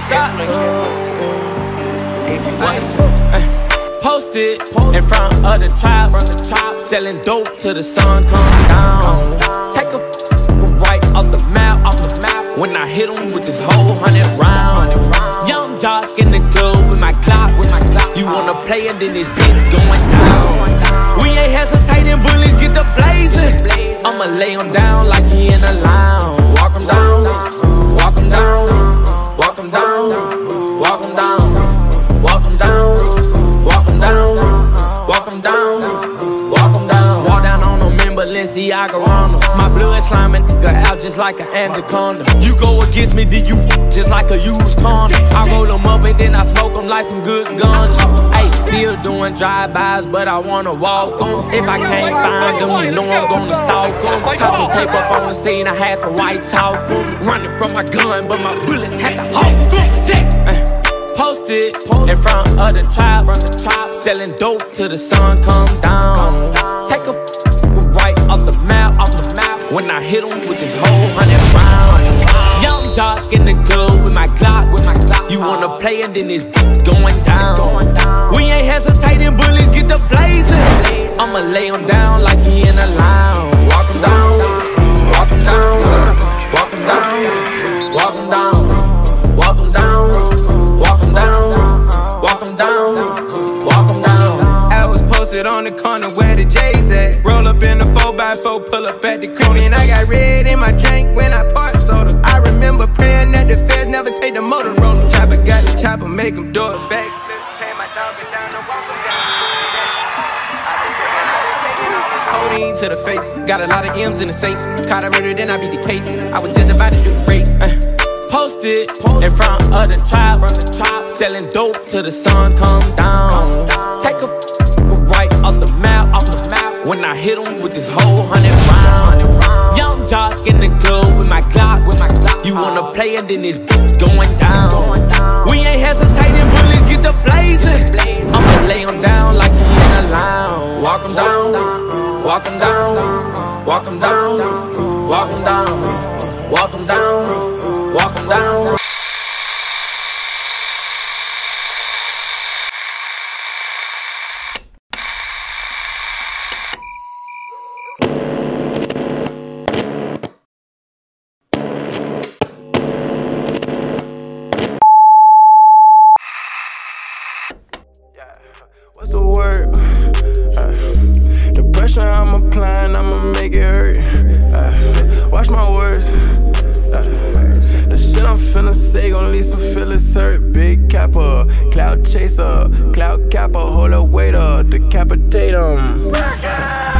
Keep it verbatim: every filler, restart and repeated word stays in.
shot. Posted in front of the tribe, selling dope till the sun come down. Take a right off the map, off the map. When I hit him with this whole hundred round. Young jock in the club with my clock, with my clock. You wanna play and then this beat going down. We ain't hesitating, bullies get the blazing. I'ma lay him down like he in a lounge. Walk him down, walk him down, walk him down, walk him down, walk him down, walk him down, walk him down, walk him down. Walk down on them in Balenciaga Ronalds. My blood sliming nigga out just like an anaconda. You go against me, then you just like a used condom. I roll them up and then I smoke them like some good guns. Ayy, still doing drive-bys, but I wanna walk them. If I can't find them, you know I'm gonna stalk them. Cause some tape up on the scene, I had to white talk them. Running from my gun, but my bullets had to hawk them. Posted in front of the tribe, selling dope till the sun come down. Take a right off the map, off the map. When I hit him with this whole hundred round. Young jock in the club with my clock, with my clock. You wanna play and then this going down. We ain't hesitating, bullies get the blazing. I'ma lay him down like he in a lounge. Walk him down, walk him down, walk him down, walk him down, walk him down, walk him down, walk him down, walk him down. I was posted on the corner where the J's at. Roll up in the four by four, pull up at the crib. And I got red in my drink when I part soda. I remember praying that the feds never take the Motorola. Chopper got the chopper, make him do it back. Pay my dog down and walk him down. Codeine to the face, got a lot of M's in the safe. Caught a murder, then I beat the case. I was just about to do the race. Uh, posted in front of the tribe, selling dope till the sun come down. Take a right off the map, off the map. When I hit him with this whole hundred round. Young jock in the club with my clock, with my clock. You wanna play and then this going down. We ain't hesitating, bullies get the blazing. I'ma lay him down like he in a lounge. Walk him down, walk him down, walk him down, walk him down, walk him down, walk him down. What's the word? Uh, the pressure I'm applying, I'ma make it hurt. Uh, watch my words. Uh, the shit I'm finna say gon' leave some feelings hurt. Big capper, cloud chaser, cloud capper, hold up, wait up, decapitate 'em.